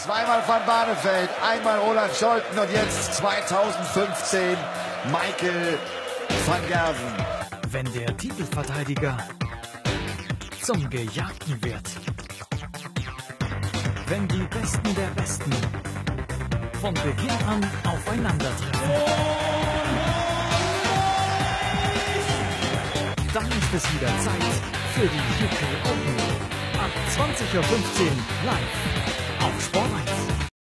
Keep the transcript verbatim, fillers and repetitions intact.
Zweimal Van Barneveld, einmal Roland Scholten und jetzt zweitausendfünfzehn Michael van Gerwen. Wenn der Titelverteidiger zum Gejagten wird. Wenn die Besten der Besten von Beginn an aufeinandertreffen. Dann ist es wieder Zeit für die U K Open. Ab zwanzig Uhr fünfzehn live auf Sport eins.